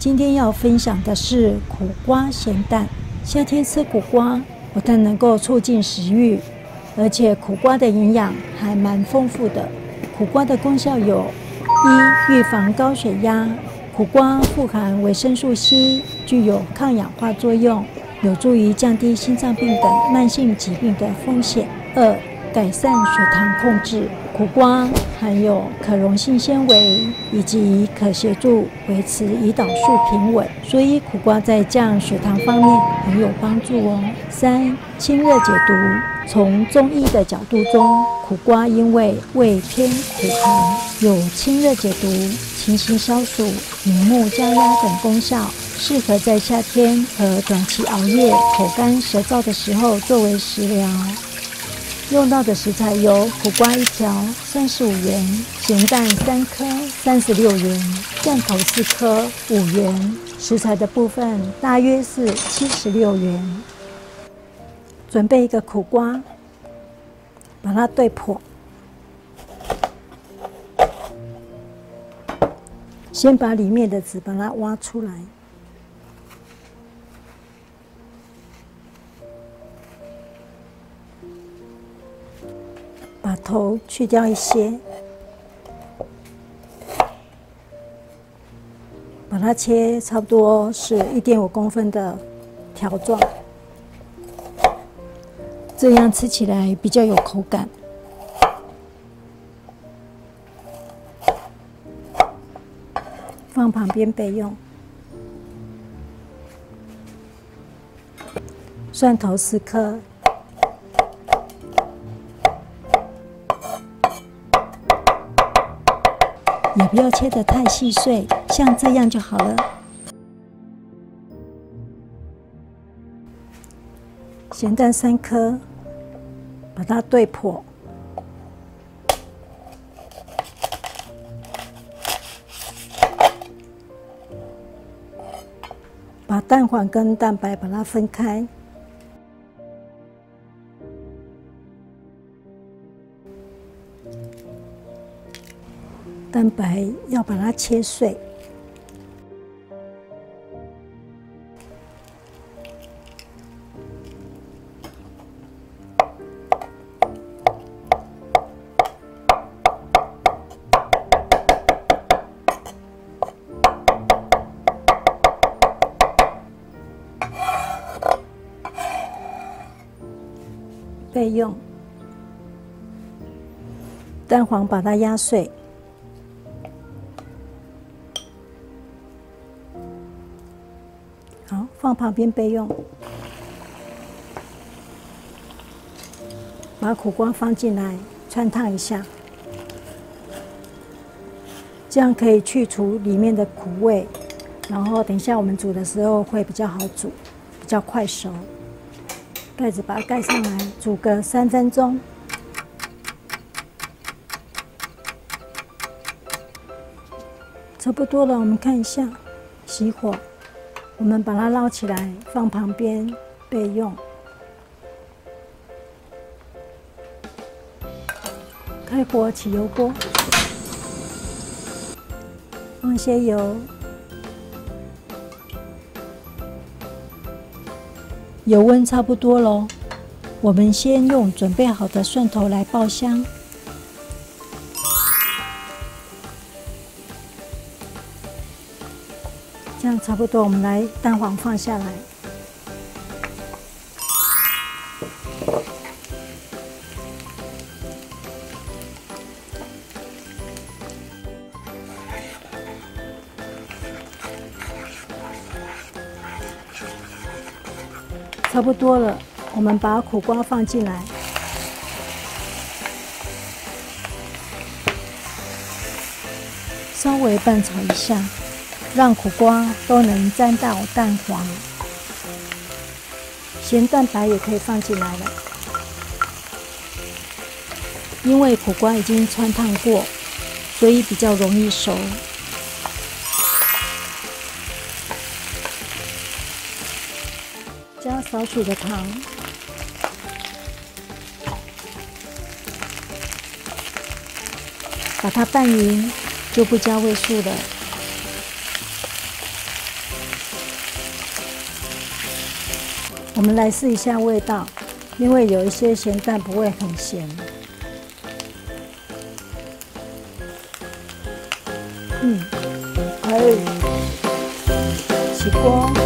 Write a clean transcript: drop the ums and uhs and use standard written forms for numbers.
今天要分享的是苦瓜咸蛋。夏天吃苦瓜，不但能够促进食欲，而且苦瓜的营养还蛮丰富的。苦瓜的功效有：一、预防高血压。苦瓜富含维生素 C， 具有抗氧化作用，有助于降低心脏病等慢性疾病的风险。二、改善血糖控制。苦瓜含有可溶性纤维，以及可协助维持胰岛素平稳，所以苦瓜在降血糖方面很有帮助哦。三、清热解毒。从中医的角度中，苦瓜因为味偏苦寒，有清热解毒、清心消暑、明目加压等功效，适合在夏天和短期熬夜、口干舌燥的时候作为食疗。用到的食材有苦瓜1条35元，咸蛋3颗36元，酱头4颗5元。食材的部分大约是76元。准备一个苦瓜，把它对破。先把里面的籽把它挖出来。把头去掉一些，把它切差不多是1.5公分的条状，这样吃起来比较有口感。放旁边备用。蒜头4颗。也不要切得太细碎，像这样就好了。咸蛋3颗，把它对破。把蛋黄跟蛋白把它分开。蛋白要把它切碎，备用。蛋黄把它压碎。好，放旁边备用。把苦瓜放进来，汆烫一下，这样可以去除里面的苦味，然后等一下我们煮的时候会比较好煮，比较快熟。盖子把它盖上来，煮个3分钟。差不多了，我们看一下，熄火。我们把它捞起来，放旁边备用。开火起油锅，放些油，油温差不多咯。我们先用准备好的蒜头来爆香。这样差不多，我们来蛋黄放下来，差不多了，我们把苦瓜放进来，稍微拌炒一下。让苦瓜都能沾到蛋黄，咸蛋白也可以放进来了。因为苦瓜已经汆烫过，所以比较容易熟。加少许的糖，把它拌匀，就不加味素了。 我们来试一下味道，因为有一些咸蛋不会很咸。可以起锅。